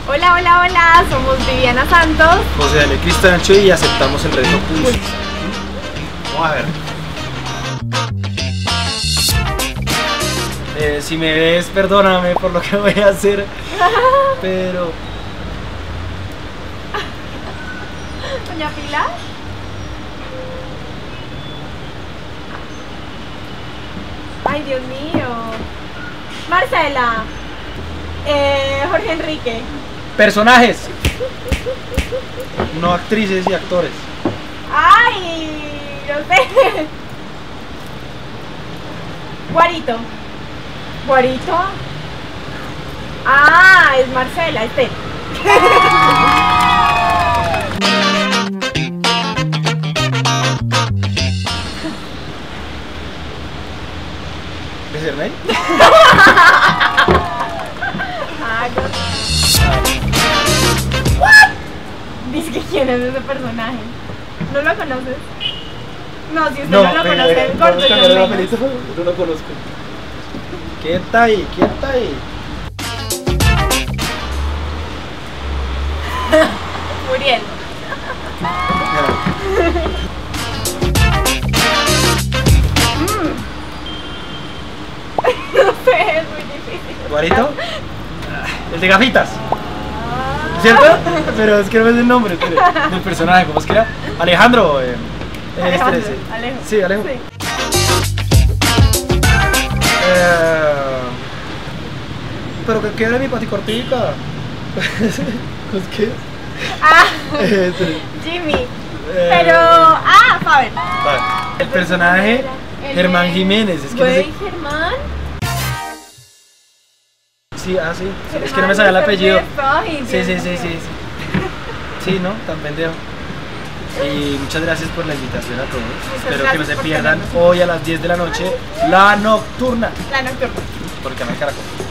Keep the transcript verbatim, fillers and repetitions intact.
Hola, hola, hola, somos Viviana Santos, José Daniel Cristancho y aceptamos el reto Pulso. Vamos a ver. Eh, si me ves, perdóname por lo que voy a hacer, pero... Doña Pilar. Ay, Dios mío. Marcela. Eh, Jorge Enrique. Personajes, no actrices y actores. Ay, no sé. Guarito. Guarito. Ah, es Marcela, este. ¿Es Hernán? Ah, no. Dice que quién es ese personaje. ¿No lo conoces? No, si usted no, lo conoce, el gordo y el los papelito, no lo conozco. ¿Quién está ahí? ¿Quién está ahí? Muriel. No sé, es muy difícil. ¿Guarito? El de gafitas. ¿Cierto? Pero es que no me sé el nombre espere, del personaje, ¿cómo es que era? Alejandro. Eh, eh, Alejandro, espérese. Alejo. Sí, Alejo. Sí. Eh, pero que quede mi paticortica. ¿Cómo es que? Ah, Eh, espere. Jimmy. Eh, Pero. Ah, Faber. vale. El personaje El Germán de- Jiménez. Es que no Güey, sé. Germán. Sí, ah, sí. sí, Es que no me sabía el apellido. Ay, Sí, Dios sí, sí, mío. sí, sí. Sí, ¿no? Tan pendejo. Y muchas gracias por la invitación a todos. Espero que no gracias se por pierdan tenernos. hoy a las diez de la noche la nocturna La nocturna. por el canal Caracol.